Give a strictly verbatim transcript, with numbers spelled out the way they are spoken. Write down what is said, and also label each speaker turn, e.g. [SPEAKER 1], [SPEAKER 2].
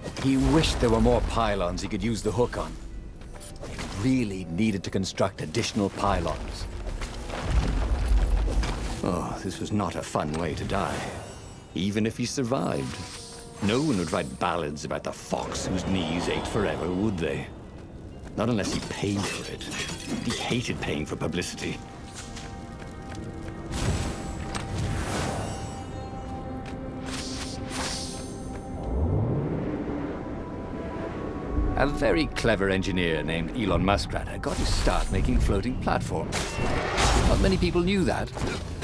[SPEAKER 1] He wished there were more pylons he could use the hook on. He really needed to construct additional pylons.
[SPEAKER 2] Oh, this was not a fun way to die. Even if he survived. No one would write ballads about the fox whose knees ached forever, would they? Not unless he paid for it. He hated paying for publicity.
[SPEAKER 1] A very clever engineer named Elon Muskrat got his start making floating platforms. Not many people knew that.